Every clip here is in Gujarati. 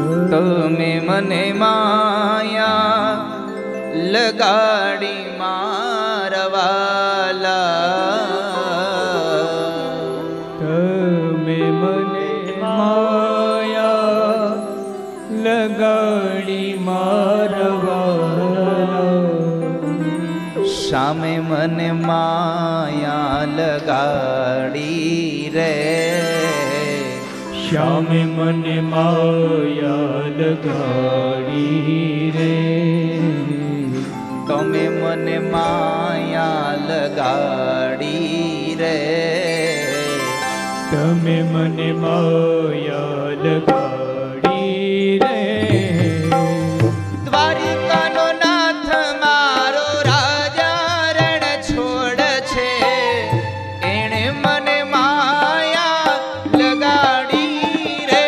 તમે મને માયા લગાડી મારવાલા, તમે મને માયા લગાડી મારવાલા, સામે મને માયા લગાડી રે, શ્યામે મને માયા લગાડી રે, તમે મને માયા લગાડી રે, તમે મને માયા લગાડી રે, દ્વારિકાનો નાથ મારો રાજા રણ છોડ છે, એણે મને માયા લગાડી રે,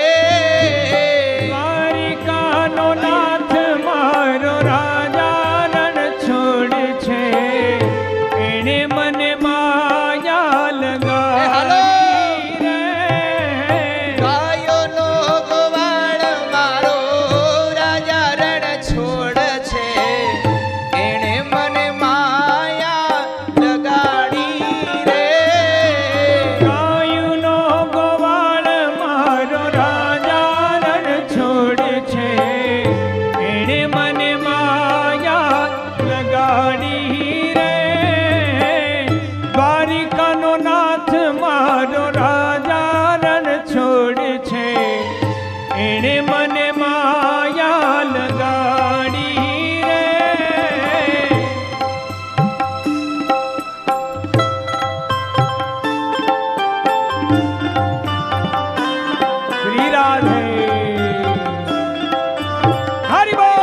દ્વારિકાનો નાથ મારો રાજા રણ છોડ છે, એણે મને માયા લગાડી રે, ગાયોનો ગોવાળ મારો રાજા રણ છોડ છે, એણે મને માયા લગાડી રે, ગાયુનો ગોવાળ મારો રાજા રણ છોડ છે, એણે મને માયા લગાડી રે, દ્વારિકાનો નાથ મારો રાજા રણ છોડ છે, એણે મને માયા લગાડી રે. શ્રી રાધે હરિ બોલ.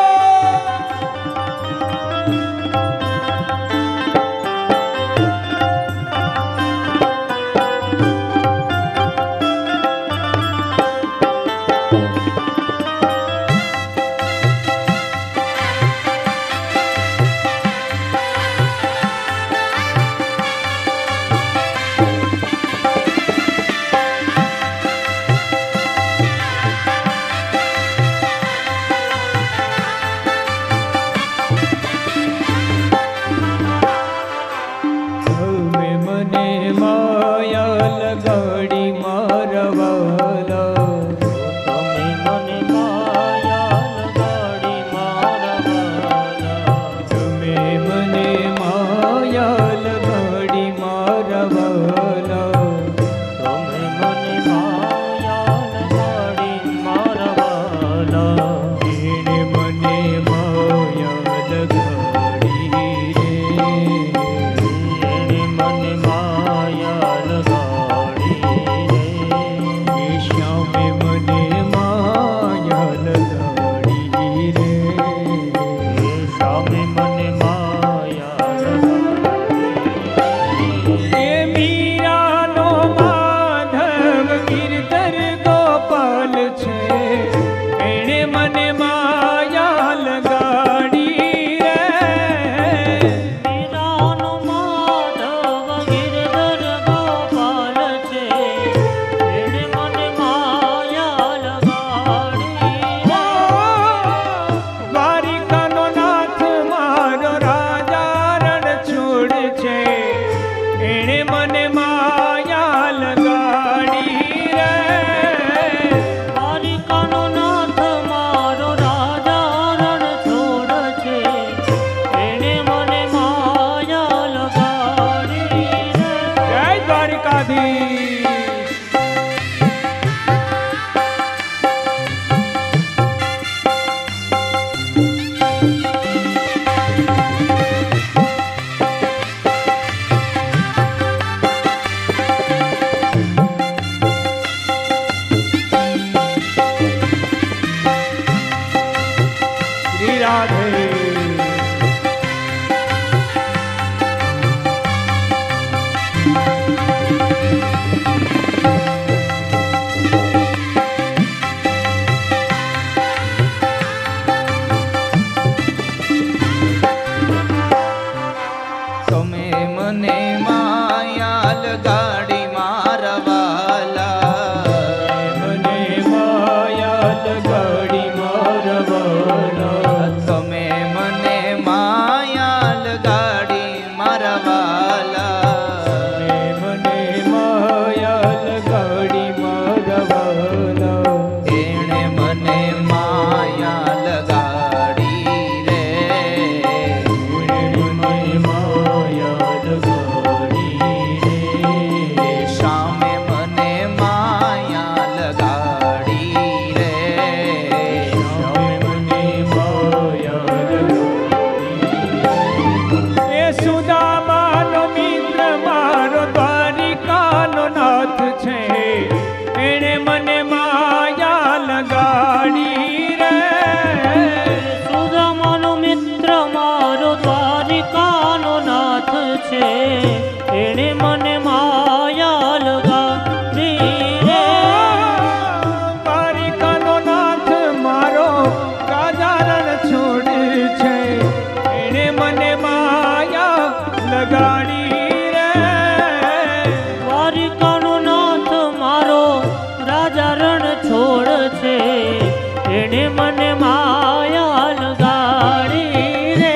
છે એણે મને માયા લગાડી રે દ્વારિકાનો નાથ મારો રાજા રણ છોડે છે એણે મને માયા લગાડી રે દ્વારિકાનો નાથ મારો રાજા રણ છોડ છે એણે મને માયા લગાડી રે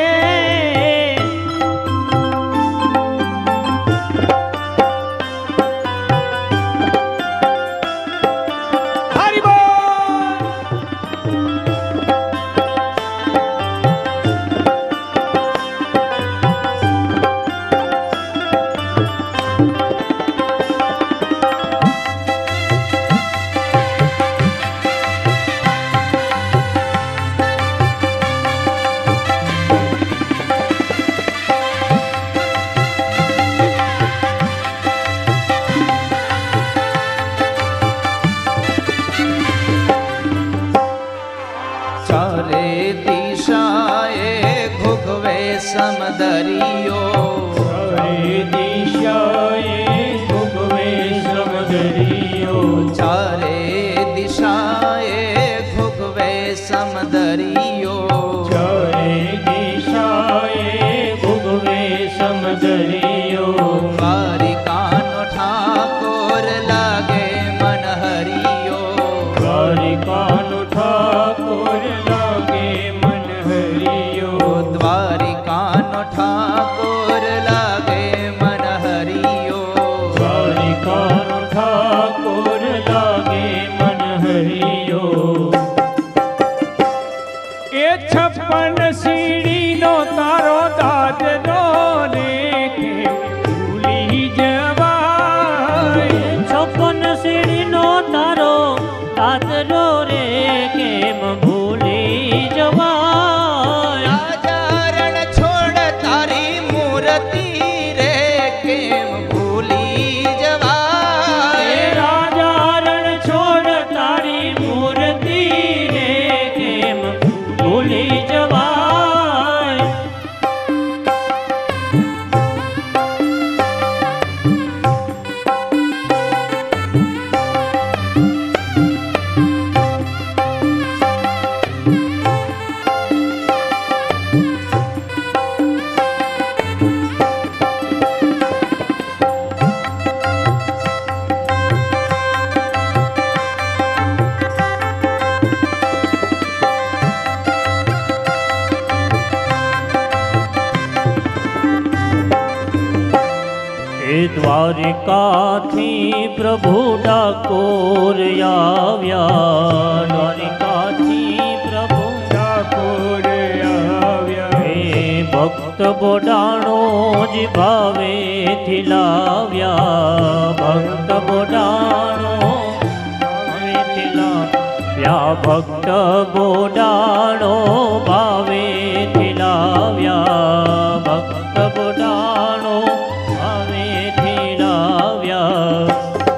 હરિ બોલ ચારે દિશાએ ઘૂઘવે સમદરિયો હરે દિશાએ ભોગવે સમદરિયો ચારે દિશાએ ઘૂઘવે સમદરિયો ચારે દિશાએ ભોગવે સમદરિયો દ્વારિકાનો ઠાકોર લાગે મન હરિયો દ્વારિકાનો ઠાકોર લાગે મન હરિયો દ્વારિકાનો ઠાકોર લાગે મન હરિયો દ્વારિકાનો ઠાકોર લાગે મન હરિયો એ 56 સીડીનો તારો દાદરો રે કે ભૂલી જવાય 56 સીડીનો તારો દાદરો રે કેમ ભૂલી જવાય રાજા રણ છોડ તારી મૂર્તિ રે કેમ ભૂલી એ જવાય રાજા રણ છોડ તારી મૂર્તિ રે કેમ ભૂલી જવાય એ દ્વારિકાથી પ્રભુ ડાકોર આવ્યા દ્વારિકાથી પ્રભુ ઠાકોર આવ્યા હે ભક્ત બોડાણો જ ભાવેથી લાવ્યા ભક્ત બોડાણો ભાવેથી લાવ્યા ભક્ત બોડાણો ભાવેથી લાવ્યા ભક્ત બોડાણો ભાવેથી લાવ્યા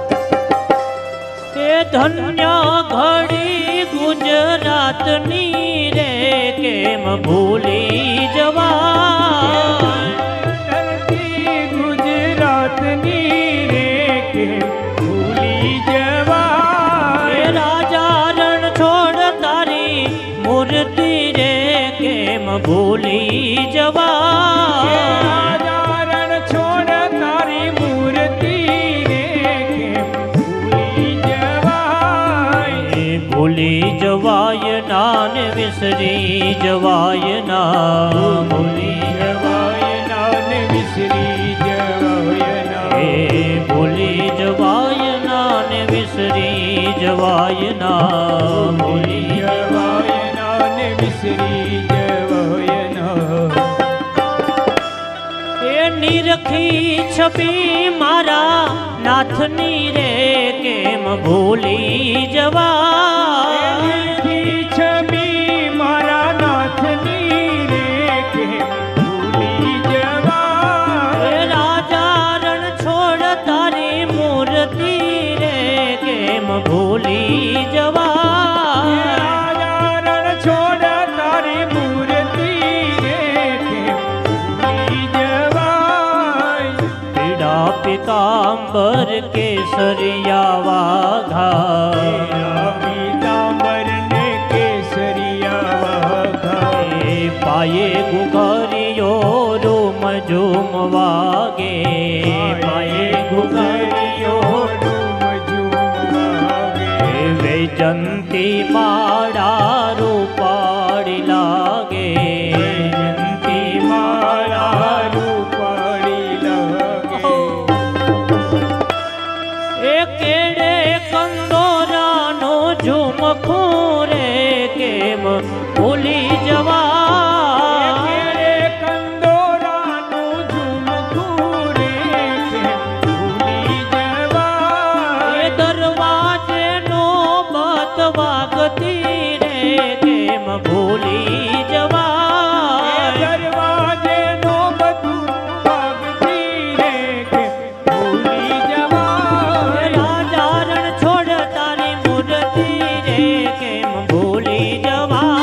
એ ધન્ય ઘડી ગુજરાતની રે કેમ ભૂલી જવાય ધરતી ગુજરાતની રે કે ભૂલી જવાય એ રાજા રણ છોડ તારી મૂર્તિ રે કેમ ભૂલી જવાય રાજા રણ છોડ તારી મૂર્તિ રે કે ભૂલી જવાય એ ભૂલી જવાય નાન વિસરી જવાય ના ભૂલી જવાય નાન વિસરી જવાય ના એ ભૂલી જવાય નાન વિસરી જવાય ના ભૂલી જવાય નાન વિસરી જવાય ના એ નિરખી છબી મારા નાથની રે કેમ ભૂલી જવાય છબી મારા નાથની રે કે ભૂલી જવાય એ રાજા રણ છોડ તારી મૂર્તિ રે કેમ ભૂલી જવાય રાજા રણ છોડ તારી મૂર્તિ રે કે ભૂલી જવાય કેસરિયા વાઘા પીતાંબર ને કેસરિયા વાઘા પાયે ગુગરિયો રૂમ ઝૂમ વાગે પાયે ગુગરિયો વૈજંતી માળા રૂપાળી લાગે જયંતી માળા રૂપાળી લાગે એ કેડે કંદોરાનો ઝુમખું રે કેમ ભૂલી જવા કેડે કંદોરાનું ઝુમખું રે કેમ ભૂલી જવા એ દરવાજે નો બત વાગતી રે કેમ ભૂલી જવા દરવાજે નો બધું વાગતી રે કેમ ભૂલી જવા રાજા રણ છોડ તારી મૂર્તિ રે કેમ ભૂલી જવા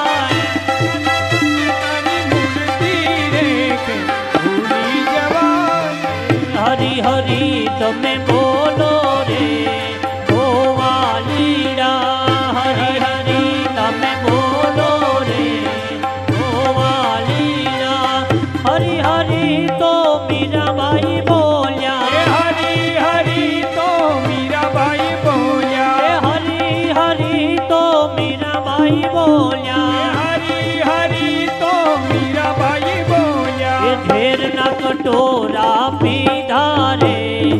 તારી મૂર્તિ રે કેમ ભૂલી જવા હરી હરી તમે બોલો રે ગોવાલીડા હરી હરી તમે બોલો રે ગોવાલીડા હરી હરી તો મીરાબાઈ બોલ્યા હરી હરી તો મીરાબાઈ એ બોલ્યા હરી હરી તો મીરાબાઈ બોલ્યા હરી હરી તો મીરાબાઈ એ બોલ્યા ઝેરના કટોરા પીધા રે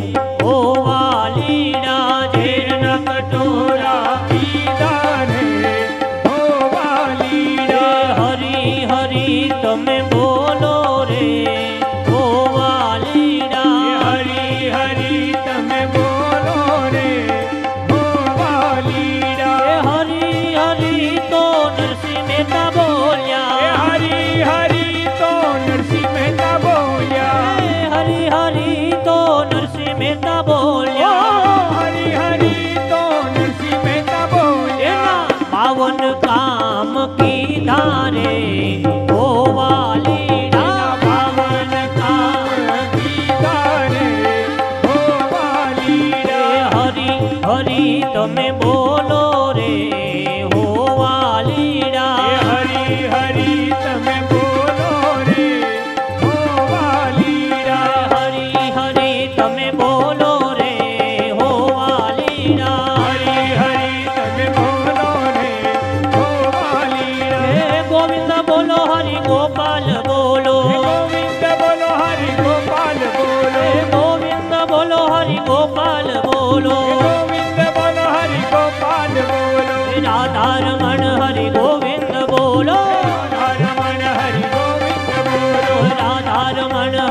ગોવાલીડા ઝેરના કટોરા પીધા રે ઓ વાલીડા હરી હરી તમે બોલો રે ગોવાલીડા હરી હરી તમે બોલો રે ઓ વાલીડા હરી હરી તો નરસિંહ મહેતા બોલ્યા હરી હરી તો નરસિંહ મહેતા બોલ્યા હરી હરી તો નરસિંહ મહેતા બોલ્યા હરી હરી તો નરસિંહ મહેતા બોલ્યા એના પાવન કામ કીધા રે ગોવાલીડા પાવન કામ કીધા રે ઓ વાલીડા હરી હરી તમે બોલો રે હોવાલીડા હરી હરી તમે બોલો રે ઓ વાલીડા હરી હરી તમે બોલો રે હોવાલીડા હરી હરી તમે બોલો રે ઓ વાલીડા હે ગોવિંદ બોલો હરિ ગોપાલ બોલો ગોવિંદ બોલો હરિ ગોપાલ બોલો હે ગોવિંદ બોલો હરિ ગોપાલ બોલો ગોવિંદ બોલો હરિ ગોપાલ બોલો રાધારમણ હરિ ગોવિંદ બોલો રમણ હરિ ગોવિંદ બોલો રાધારમણ